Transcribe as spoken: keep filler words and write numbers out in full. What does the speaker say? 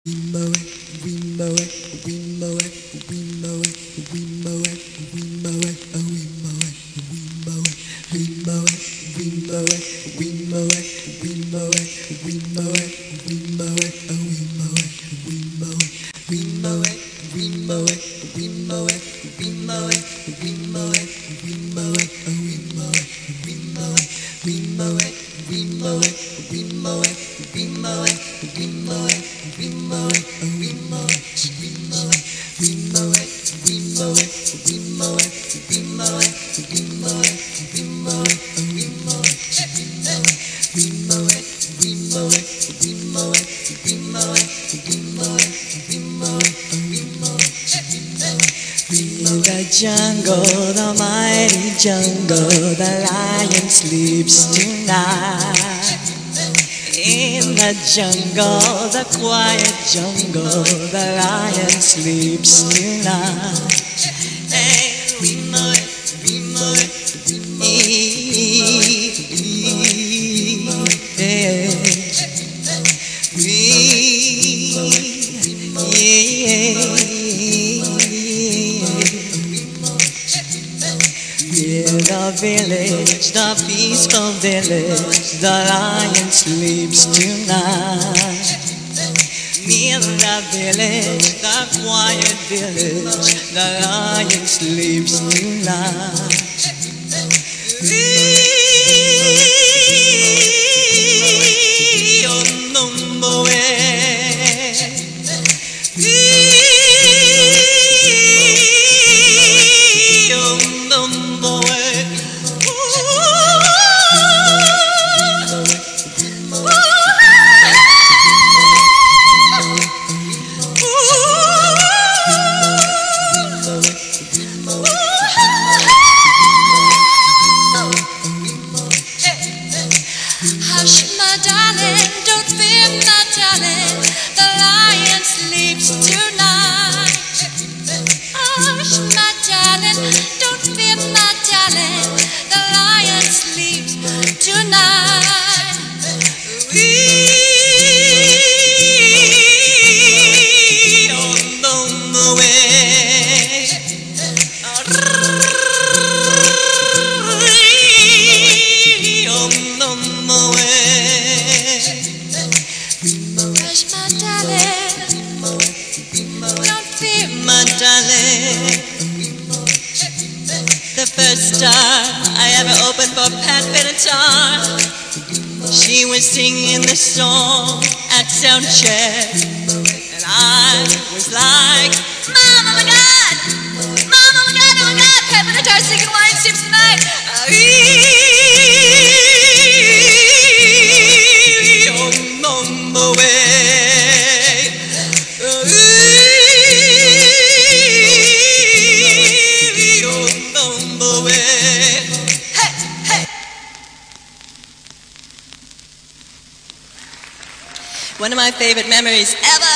Jungle, the mighty jungle, the lion sleeps tonight. In the jungle, the quiet jungle, the lion sleeps tonight. Hey, we know it, we know it, we know it. Yeah, the village, the peaceful village, the lion sleeps tonight. Near the village, the quiet village, the lion sleeps tonight. The first time I ever opened for Pat Benatar, she was singing the song at sound check, and I was like, Mom, oh my God, Mom, oh my God, oh my God, Pat Benatar singing Wine Sips tonight. On the way. One of my favorite memories ever